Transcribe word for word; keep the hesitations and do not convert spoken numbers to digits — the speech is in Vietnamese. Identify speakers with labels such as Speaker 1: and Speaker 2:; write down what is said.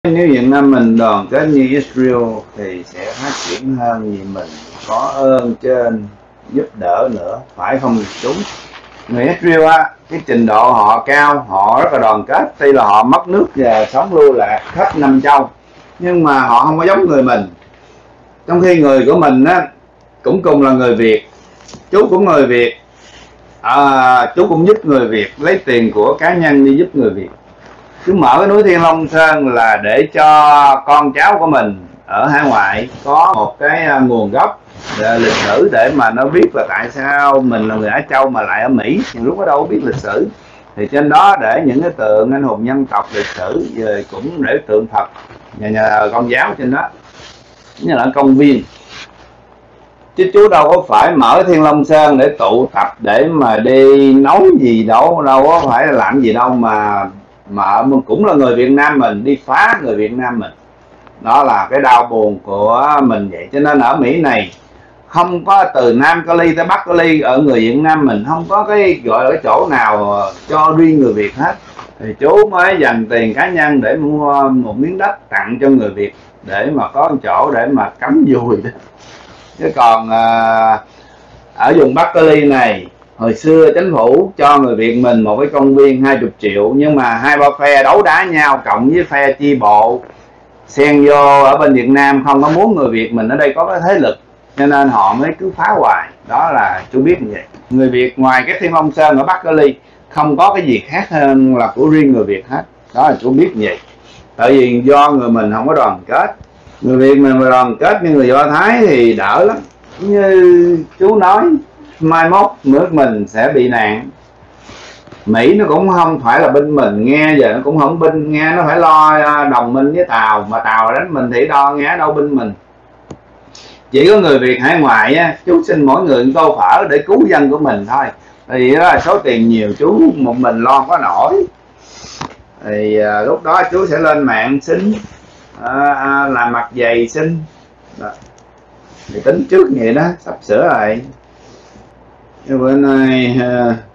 Speaker 1: Nếu Việt Nam mình đoàn kết như Israel thì sẽ phát triển hơn, vì mình có ơn trên giúp đỡ nữa, phải không chúng? Người Israel á, cái trình độ họ cao, họ rất là đoàn kết, tuy là họ mất nước và sống lưu lạc khắp năm châu, nhưng mà họ không có giống người mình. Trong khi người của mình á cũng cùng là người Việt, chú cũng người Việt, à, chú cũng giúp người Việt, lấy tiền của cá nhân đi giúp người Việt. Chú mở cái núi Thiên Long Sơn là để cho con cháu của mình ở hải ngoại có một cái nguồn gốc lịch sử, để mà nó biết là tại sao mình là người Á Châu mà lại ở Mỹ, nhưng lúc đó đâu có biết lịch sử. Thì trên đó để những cái tượng anh hùng dân tộc lịch sử, rồi cũng để tượng Phật nhà, nhà Công giáo trên đó, như là công viên. Chứ chú đâu có phải mở Thiên Long Sơn để tụ tập, để mà đi nấu gì đâu, đâu có phải là làm gì đâu, mà mà cũng là người Việt Nam mình đi phá người Việt Nam mình. Đó là cái đau buồn của mình vậy. Cho nên ở Mỹ này không có từ Nam Cali tới Bắc Cali, ở người Việt Nam mình không có cái gọi là cái chỗ nào cho riêng người Việt hết. Thì chú mới dành tiền cá nhân để mua một miếng đất tặng cho người Việt, để mà có một chỗ để mà cắm dùi đó. Chứ còn à, ở vùng Bắc Cali này, hồi xưa chính phủ cho người Việt mình một cái công viên hai mươi triệu, nhưng mà hai ba phe đấu đá nhau, cộng với phe chi bộ xen vô ở bên Việt Nam không có muốn người Việt mình ở đây có cái thế lực, cho nên họ mới cứ phá hoài. Đó là chú biết như vậy. Người Việt ngoài cái Thiên Long Sơn ở Bắc Cali không có cái gì khác hơn là của riêng người Việt hết. Đó là chú biết như vậy. Tại vì do người mình không có đoàn kết. Người Việt mình mà đoàn kết như người Do Thái thì đỡ lắm. Như chú nói, mai mốt nước mình sẽ bị nạn. Mỹ nó cũng không phải là bên mình, nghe giờ nó cũng không binh, nghe nó phải lo đồng minh với Tàu, mà Tàu đánh mình thì đo nghe đâu binh mình. Chỉ có người Việt hải ngoại á, chú xin mỗi người một tô phở để cứu dân của mình thôi. Thì đó là số tiền nhiều, chú một mình lo có nổi. Thì à, lúc đó chú sẽ lên mạng xin à, à, làm mặt dày xin đó. Thì tính trước vậy đó, sắp sửa rồi. Bữa nay